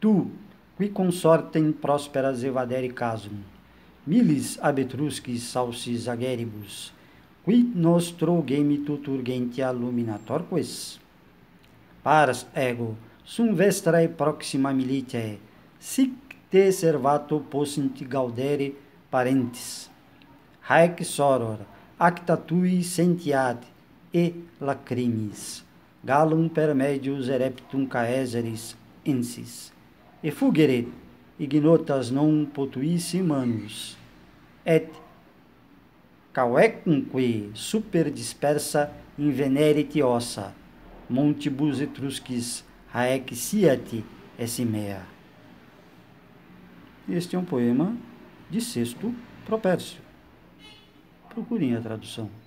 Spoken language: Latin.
Tu, qui consortem prosperas evadere casum, milis ab Etruscis sausis ageribus, qui nostro gemitud urgentia luminatorques? Pars ego, sum vestrae proxima militiae, sic te servato possint gaudere parentes. Haec soror, acta tui sentiat, e lacrimis, gallum per medius ereptum caeseris ensis, effugeret, ignotas non potuissi manus, et cauecumque super dispersa invenerit ossa, montibus Etruscis haec siat essimea. Este é um poema de Sexto Propércio. Procurem a tradução.